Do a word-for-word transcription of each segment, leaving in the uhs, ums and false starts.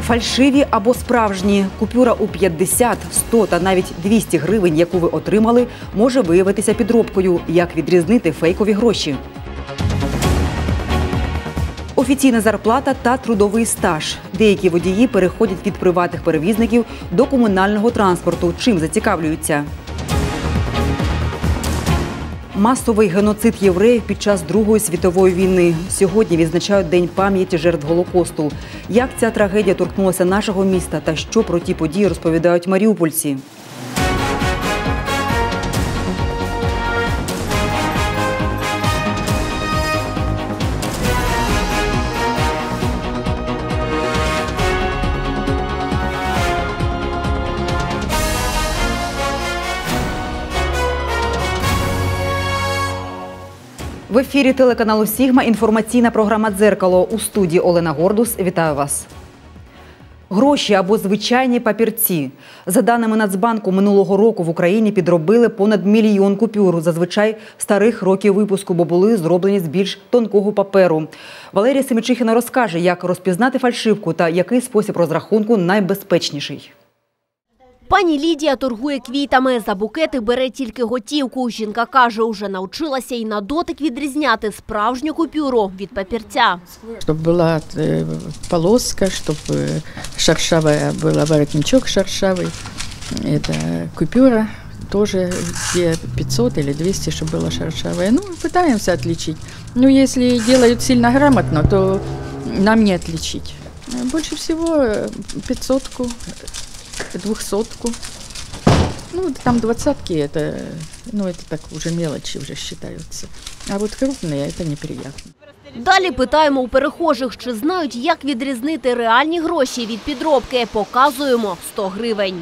Фальшиві або справжні. Купюра у п'ятдесят, сто та навіть двісті гривень, яку ви отримали, може виявитися підробкою. Як відрізнити фейкові гроші? Офіційна зарплата та трудовий стаж. Деякі водії переходять від приватних перевізників до комунального транспорту. Чим зацікавлюються? Масовий геноцид євреїв під час Другої світової війни. Сьогодні відзначають День пам'яті жертв Голокосту. Як ця трагедія торкнулася нашого міста та що про ті події розповідають маріупольці? В ефірі телеканалу «Сігма» інформаційна програма «Дзеркало». У студії Олена Гордус. Вітаю вас. Гроші або звичайні папірці. За даними Нацбанку, минулого року в Україні підробили понад мільйон купюр. Зазвичай старих років випуску, бо були зроблені з більш тонкого паперу. Валерія Семічихіна розкаже, як розпізнати фальшивку та який спосіб розрахунку найбезпечніший. Пані Лідія торгує квітами. За букети бере тільки готівку. Жінка каже, уже навчилася і на дотик відрізняти справжню купюру від папірця. Щоб була полоска, щоб шершавий був воротничок шершавий. Це купюра теж є пятьсот или двести, щоб було шершаве. Ну, намагаємося відрізнити. Ну, якщо роблять сильно грамотно, то нам не відрізнити. Більше всього пятьсотку. Двухсотку. Ну, там двадцатки, это, ну, это так уже мелочи уже считаются. А вот крупные, это неприятно. Далі питаємо у перехожих, чи знають, як відрізнити реальні гроші від підробки. Показуємо сто гривень.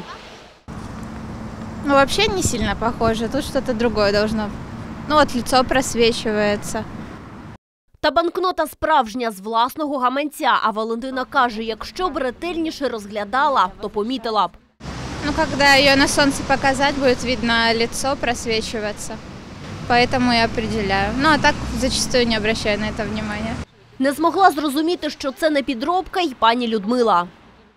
Ну, вообще не сильно похоже. Тут что-то другое должно. Ну, вот лицо просвечивается. Та банкнота справжня, з власного гаманця. А Валентина каже, якщо б ретельніше розглядала, то помітила б. Ну, когда ее на солнце показать, будет видно лицо просвечиваться. Поэтому я определяю. Ну, а так зачастую не обращаю на это внимания. Не змогла зрозуміти, що це не підробка, й пані Людмила.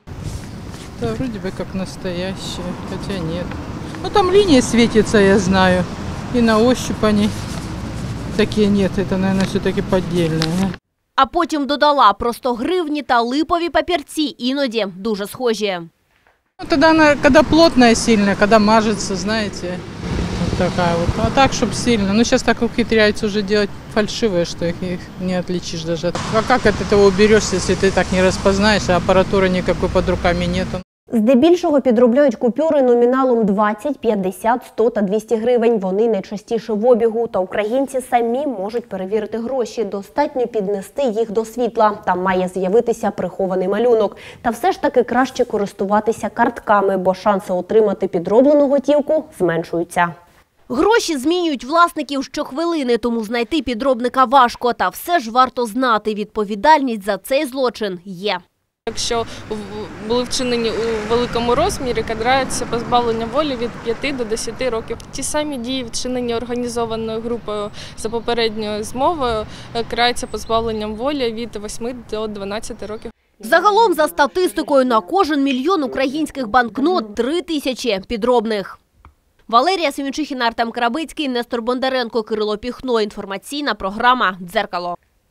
Да, вроде бы как настоящие, хотя нет. Ну, там линия светится, я знаю. И на ощупь они такие нет. Это, наверное, все-таки поддельные. А потім додала, просто гривні та липові папірці іноді дуже схожі. Ну, тогда она, когда плотная сильная, когда мажется, знаете, вот такая вот. А так, чтобы сильно. Ну, сейчас так ухитряются уже делать фальшивые, что их, их не отличишь даже. А как от этого уберешься, если ты так не распознаешь, а аппаратуры никакой под руками нету? Здебільшого підробляють купюри номіналом двадцять, п'ятдесят, сто та двісті гривень. Вони найчастіше в обігу. Та українці самі можуть перевірити гроші. Достатньо піднести їх до світла. Там має з'явитися прихований малюнок. Та все ж таки краще користуватися картками, бо шанси отримати підроблену готівку зменшуються. Гроші змінюють власників щохвилини, тому знайти підробника важко. Та все ж варто знати, відповідальність за цей злочин є. Якщо були вчинені у великому розмірі, карається позбавлення волі від п'яти до десяти років. Ті самі дії, вчинені організованою групою за попередньою змовою, караються позбавленням волі від восьми до дванадцяти років. Загалом, за статистикою, на кожен мільйон українських банкнот – три тисячі підробних. Валерія Семічихіна, Артем Крабицький, Нестор Бондаренко, Кирило Піхно. Інформаційна програма «Дзеркало».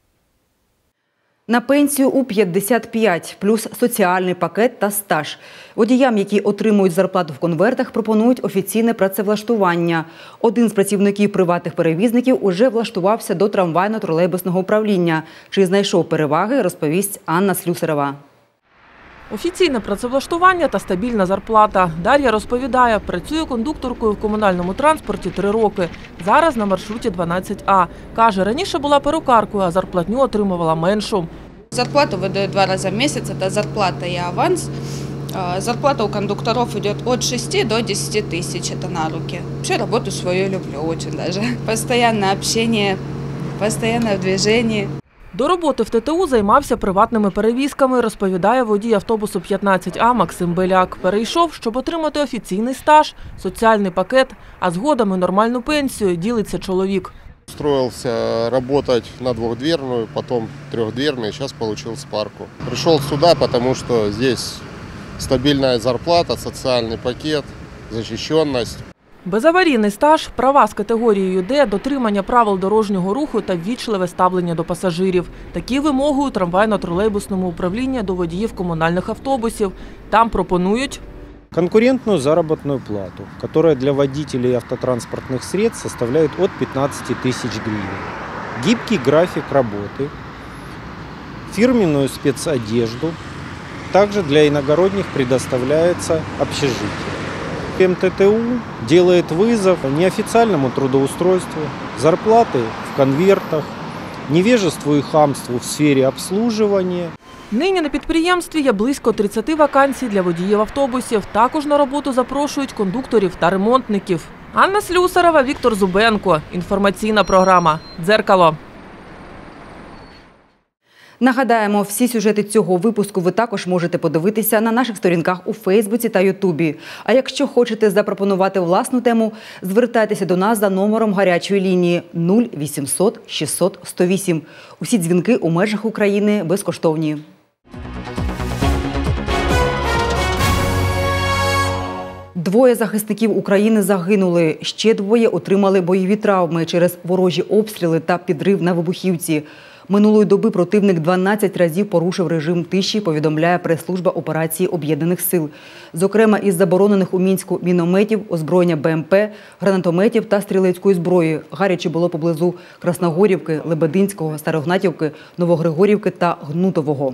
На пенсію у п'ятдесят п'ять, плюс соціальний пакет та стаж. Водіям, які отримують зарплату в конвертах, пропонують офіційне працевлаштування. Один з працівників приватних перевізників уже влаштувався до трамвайно-тролейбусного управління. Чи знайшов переваги, розповість Анна Слюсарова. Офіційне працевлаштування та стабільна зарплата. Дар'я розповідає, працює кондукторкою в комунальному транспорті три роки. Зараз на маршруті дванадцять А. Каже, раніше була перукаркою, а зарплатню отримувала меншу. Зарплату видають два рази в місяць, це зарплата і аванс. Зарплата у кондукторів йде від шести до десяти тисяч на руки. Вообще роботу свою люблю дуже даже. Постоянне общение, постоянно в движении. До роботи в Т Т У займався приватними перевізками, розповідає водій автобусу п'ятнадцять А Максим Беляк. Перейшов, щоб отримати офіційний стаж, соціальний пакет, а згодом і нормальну пенсію, ділиться чоловік. Устроился работать на двухдверную, потом трехдверную, сейчас получил спарку. Пришел сюда, потому что здесь стабильная зарплата, социальный пакет, защищенность. Безаварійний стаж, права з категорією Д, дотримання правил дорожнього руху та ввічливе ставлення до пасажирів. Такі вимоги у трамвайно-тролейбусному управлінні до водіїв комунальних автобусів. Там пропонують конкурентную заработную плату, которая для водителей автотранспортных средств составляет от пятнадцати тысяч гривен. Гибкий график работы, фирменную спецодежду. Также для иногородних предоставляется общежитие. эм тэ тэ у делает вызов неофициальному трудоустройству, зарплаты в конвертах, невежеству и хамству в сфере обслуживания. Нині на підприємстві є близько тридцяти вакансій для водіїв автобусів. Також на роботу запрошують кондукторів та ремонтників. Анна Слюсарова, Віктор Зубенко. Інформаційна програма «Дзеркало». Нагадаємо, всі сюжети цього випуску ви також можете подивитися на наших сторінках у Фейсбуці та Ютубі. А якщо хочете запропонувати власну тему, звертайтеся до нас за номером гарячої лінії нуль вісімсот шістсот сто вісім. Усі дзвінки у межах України безкоштовні. Двоє захисників України загинули, ще двоє отримали бойові травми через ворожі обстріли та підрив на вибухівці. Минулої доби противник дванадцять разів порушив режим тиші, повідомляє прес-служба операції Об'єднаних сил. Зокрема, із заборонених у Мінську мінометів, озброєння Б М П, гранатометів та стрілецької зброї. Гаряче було поблизу Красногорівки, Лебединського, Старогнатівки, Новогригорівки та Гнутового.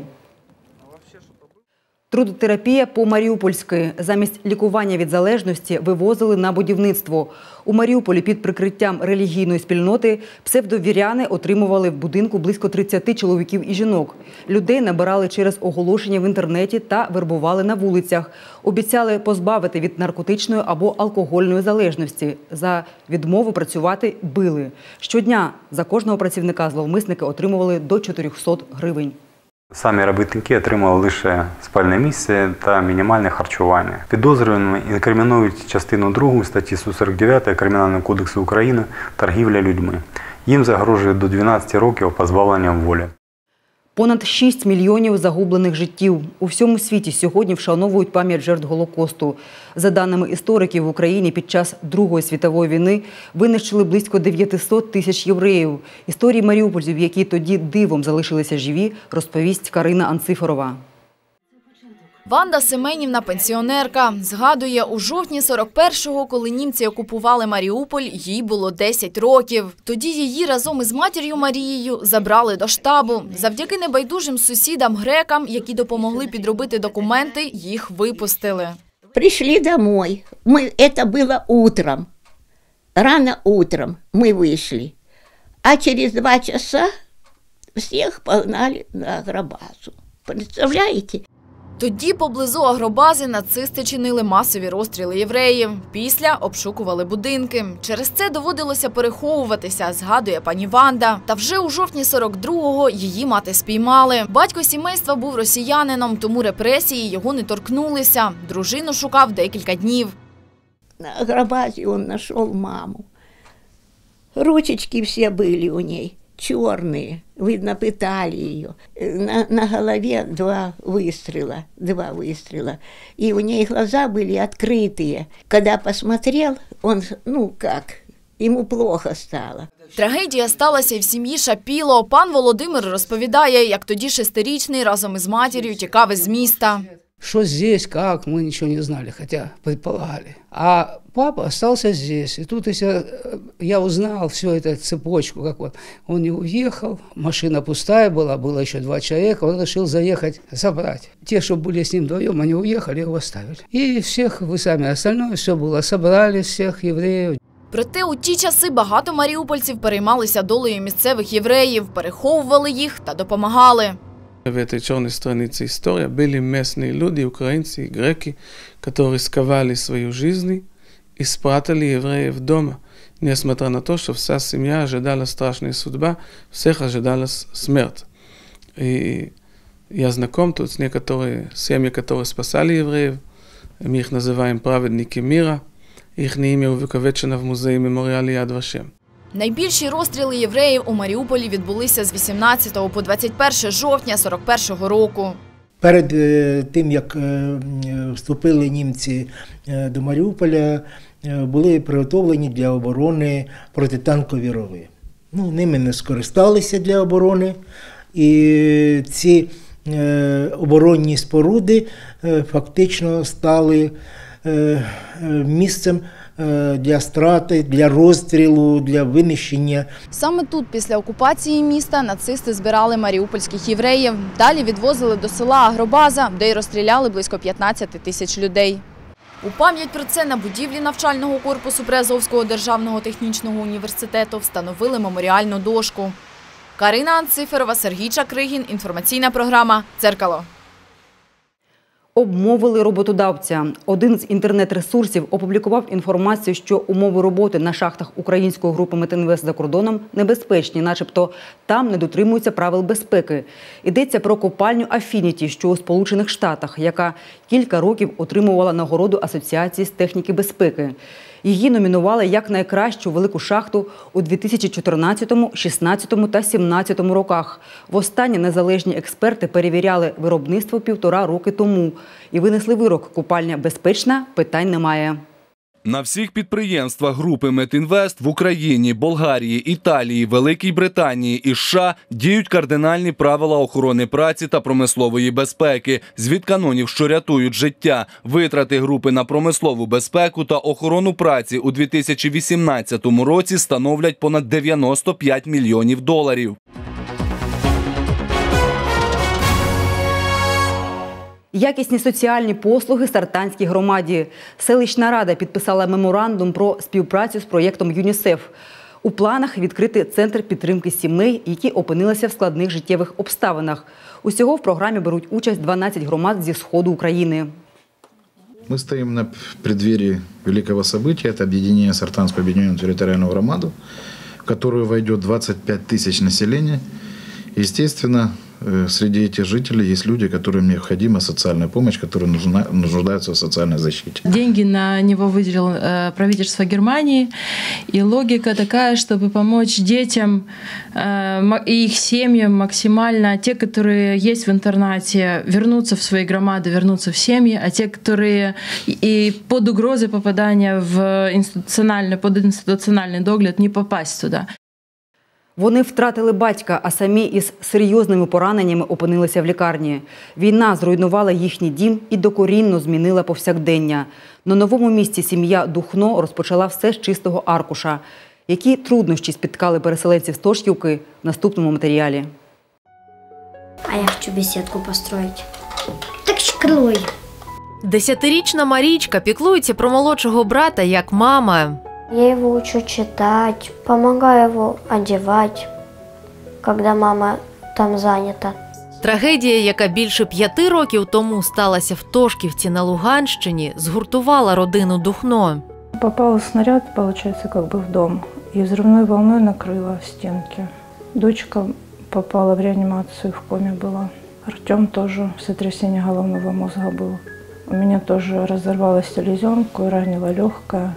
Трудотерапія по-маріупольськи. Замість лікування від залежності вивозили на будівництво. У Маріуполі під прикриттям релігійної спільноти псевдовіряни отримували в будинку близько тридцяти чоловіків і жінок. Людей набирали через оголошення в інтернеті та вербували на вулицях. Обіцяли позбавити від наркотичної або алкогольної залежності. За відмову працювати били. Щодня за кожного працівника зловмисники отримували до чотирьохсот гривень. Самі робітники отримали лише спальне місце та мінімальне харчування. Підозрюваними інкримінують частину другу статті сто сорок дев'ять Кримінального кодексу України «Торгівля людьми». Їм загрожує до дванадцяти років позбавлення волі. Понад шість мільйонів загублених життів. У всьому світі сьогодні вшановують пам'ять жертв Голокосту. За даними істориків, в Україні під час Другої світової війни винищили близько дев'ятисот тисяч євреїв. Історії маріупольців, які тоді дивом залишилися живі, розповість Карина Анцифорова. Ванда Семенівна – пенсіонерка. Згадує, у жовтні сорок першого, коли німці окупували Маріуполь, їй було десять років. Тоді її разом із матір'ю Марією забрали до штабу. Завдяки небайдужим сусідам-грекам, які допомогли підробити документи, їх випустили. Пришли домой. Мы, это было утром. Рано утром мы вышли. А через два часа всех погнали на агробазу. Представляете? Тоді поблизу агробази нацисти чинили масові розстріли євреїв. Після обшукували будинки. Через це доводилося переховуватися, згадує пані Ванда. Та вже у жовтні сорок другого її мати спіймали. Батько сімейства був росіянином, тому репресії його не торкнулися. Дружину шукав декілька днів. На агробазе он нашел маму. Ручечки все были у ней. Черные, видно, пытали ее. На, на голове два выстрела, два выстрела. И у ней глаза были открытые. Когда посмотрел, он, ну как, ему плохо стало. Трагедія сталася і в сім'ї Шапіло. Пан Володимир розповідає, як тоді шестирічний разом із матір'ю тікав із міста. Что здесь, как, мы ничего не знали, хотя предполагали. А папа остался здесь. И тут если я узнал всю эту цепочку, как вот он не уехал, машина пустая была, было еще два человека, он решил заехать, забрать. Те, что были с ним вдвоем, они уехали, его оставили. И всех, вы сами, остальное все было, собрали всех евреев. Проте у ті часи багато маріупольців переймалися долею місцевих євреїв, переховували їх та допомагали. В этой черной странице истории были местные люди, украинцы и греки, которые сковали свою жизнь и спрятали евреев дома, несмотря на то, что вся семья ожидала страшная судьба, всех ожидала смерть. И я знаком тут с некоторыми семьями, которые спасали евреев, мы их называем праведники мира, их имя увековечено в музее мемориала Яд Вашем. Найбільші розстріли євреїв у Маріуполі відбулися з вісімнадцятого по двадцять перше жовтня сорок першого року. Перед тим, як вступили німці до Маріуполя, були приготовлені для оборони протитанкові рови. Ну, ними не скористалися для оборони, і ці оборонні споруди фактично стали місцем для страти, для розстрілу, для винищення. Саме тут, після окупації міста, нацисти збирали маріупольських євреїв. Далі відвозили до села Агробаза, де й розстріляли близько п'ятнадцяти тисяч людей. У пам'ять про це на будівлі навчального корпусу Приазовського державного технічного університету встановили меморіальну дошку. Карина Анциферова, Сергій Чакригін. Інформаційна програма «Дзеркало». Обмовили роботодавця. Один з інтернет-ресурсів опублікував інформацію, що умови роботи на шахтах української групи «Метінвест» за кордоном небезпечні, начебто там не дотримуються правил безпеки. Йдеться про копальню «Афініті», що у Сполучених Штатах, яка кілька років отримувала нагороду Асоціації з техніки безпеки. Її номінували як найкращу велику шахту у дві тисячі чотирнадцятому, шістнадцятому та сімнадцятому роках. Востаннє незалежні експерти перевіряли виробництво півтора роки тому і винесли вирок – копальня безпечна, питань немає. На всіх підприємствах групи «Метінвест» в Україні, Болгарії, Італії, Великій Британії і США діють кардинальні правила охорони праці та промислової безпеки. Звід канонів, що рятують життя. Витрати групи на промислову безпеку та охорону праці у дві тисячі вісімнадцятому році становлять понад дев'яносто п'ять мільйонів доларів. Якісні соціальні послуги Сартанській громаді. Селищна рада підписала меморандум про співпрацю з проєктом ЮНІСЕФ. У планах відкрити центр підтримки сімей, які опинилися в складних життєвих обставинах. Усього в програмі беруть участь дванадцять громад зі сходу України. Мы стоим на преддверии великого события. Это объединение Сартанскую объединенную территориальную громаду, в которую войдет двадцать пять тысяч населения. Естественно, среди этих жителей есть люди, которым необходима социальная помощь, которые нужна, нуждаются в социальной защите. Деньги на него выделило правительство Германии, и логика такая, чтобы помочь детям и их семьям максимально, те, которые есть в интернате, вернуться в свои громады, вернуться в семьи, а те, которые и под угрозой попадания в институциональный, под институциональный догляд, не попасть туда. Вони втратили батька, а самі із серйозними пораненнями опинилися в лікарні. Війна зруйнувала їхній дім і докорінно змінила повсякдення. На новому місці сім'я Духно розпочала все з чистого аркуша. Які труднощі спіткали переселенців з Тошківки – в наступному матеріалі. А я хочу беседку построить. Так шкрой. Десятирічна Марічка піклується про молодшого брата як мама. Я его учу читать, помогаю его одевать, когда мама там занята. Трагедія, яка більше п'яти років тому сталася в Тошківці на Луганщині, згуртувала родину Духно. Попал снаряд, получается, как бы в дом, и взрывной волной накрыло стенки. Дочка попала в реанимацию, в коме была. Артем тоже, сотрясение головного мозга было. У меня тоже разорвалась селезенку и ранила легкое.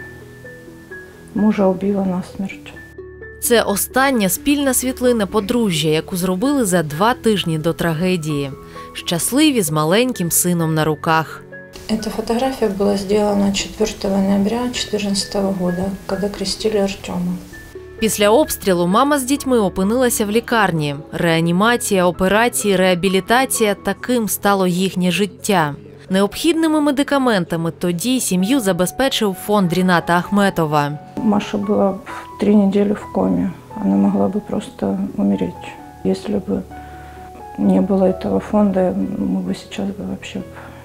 Мужа убила насмерть. Це остання спільна світлина подружжя, яку зробили за два тижні до трагедії. Щасливі з маленьким сином на руках. Эта фотография была сделана четвёртого ноября две тысячи четырнадцатого года, когда крестили Артема. Після обстрілу мама з дітьми опинилася в лікарні. Реанімація, операції, реабілітація – таким стало їхнє життя. Необхідними медикаментами тоді сім'ю забезпечив фонд Ріната Ахметова. Маша была три недели в коме. Она могла бы просто умереть. Если бы не было этого фонда, мы бы сейчас бы вообще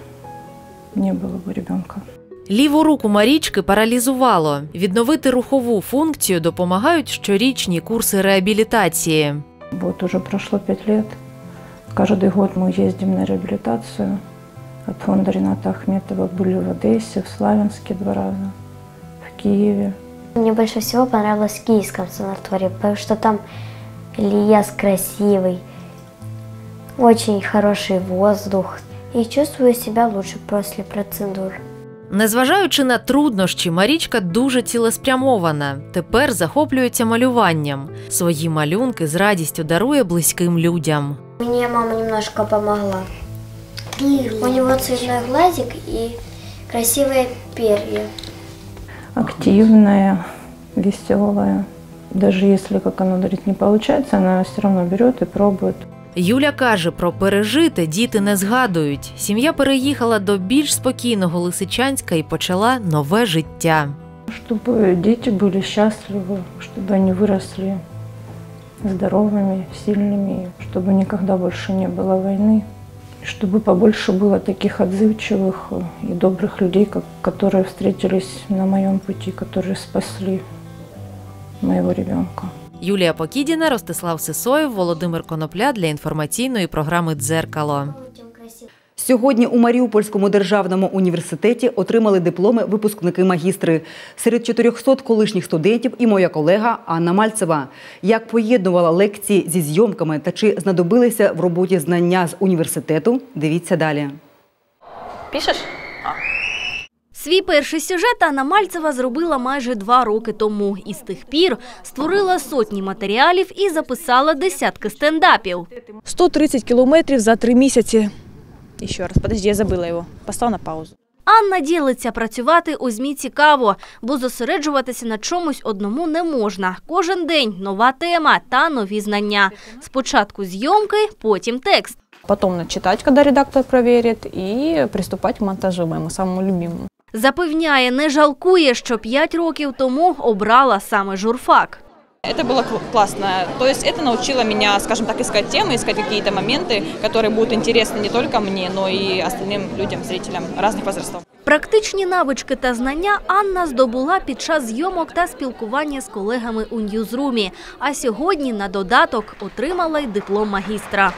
не было бы ребенка. Ліву руку Марічки паралізувало. Відновити рухову функцію допомагають щорічні курси реабілітації. Вот уже прошло пять лет. Каждый год мы ездим на реабилитацию. От фонда Рината Ахметова были в Одессе, в Славянске два раза, в Киеве. Мне больше всего понравилось в Киевском санатории, потому что там лес красивый, очень хороший воздух. И чувствую себя лучше после процедур. Незважаючи на труднощі, Марічка дуже цілеспрямована. Тепер захоплюється малюванням. Свої малюнки з радістю дарує близьким людям. Мені мама немножко допомогла. У нього цветной глазик і красиві пер'я. Активная, веселая. Даже если, как она говорит, не получается, она все равно берет и пробует. Юля каже, про пережите діти не згадують. Сім'я переїхала до більш спокійного Лисичанська і почала нове життя. Чтобы дети были счастливы, чтобы они выросли здоровыми, сильными, чтобы никогда больше не было войны, чтобы побольше было таких отзывчивых и добрых людей, как, которые встретились на моем пути, которые спасли моего ребенка. Юлія Покідіна, Ростислав Сисоєв, Володимир Конопля для інформаційної програми «Дзеркало». Сьогодні у Маріупольському державному університеті отримали дипломи випускники-магістри. Серед чотирьохсот колишніх студентів і моя колега Анна Мальцева. Як поєднувала лекції зі зйомками та чи знадобилися в роботі знання з університету, дивіться далі. Пишеш? Свій перший сюжет Анна Мальцева зробила майже два роки тому. І з тих пір створила сотні матеріалів і записала десятки стендапів. сто тридцять кілометрів за три місяці. Ще раз, подожди, я забыла його. Постав на паузу. Анна ділиться, працювати у ЗМІ цікаво, бо зосереджуватися на чомусь одному не можна. Кожен день нова тема та нові знання. Спочатку зйомки, потім текст. Потім читати, коли редактор перевірить, і приступати к монтажу, моєму самому любимому. Запевняє, не жалкує, що п'ять років тому обрала саме журфак. Это было классно. То есть это научило меня, скажем так, искать темы, искать какие-то моменты, которые будут интересны не только мне, но и остальным людям, зрителям разных возрастов. Практичні навички та знання Анна здобула під час зйомок та спілкування з колегами у Ньюзрумі. А сьогодні на додаток отримала й диплом магістра.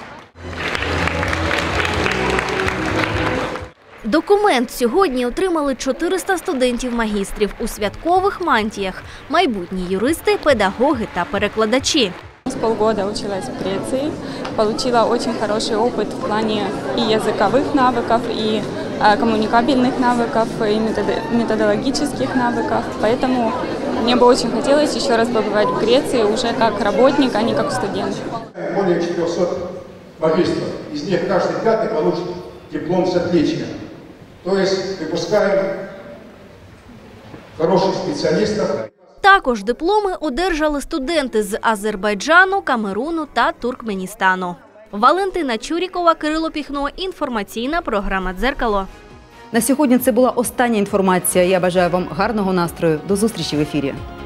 Документ сьогодні отримали чотириста студентів-магістрів у святкових мантіях, майбутні юристи, педагоги та перекладачі. С полгода училась в Греции, получила очень хороший опыт в плане и языковых навыков, и коммуникабельных навыков, и методологических навыков. Поэтому мне бы очень хотелось еще раз побывать в Греции уже как работник, а не как студент. Более четырехсот магистров, из них каждый пятый получит диплом с отличием. То есть выпускаем хороших специалистов. Також дипломи одержали студенти з Азербайджану, Камеруну та Туркменістану. Валентина Чурікова, Кирило Піхно, інформаційна програма «Дзеркало». На сьогодні це була остання інформація. Я бажаю вам гарного настрою. До зустрічі в ефірі.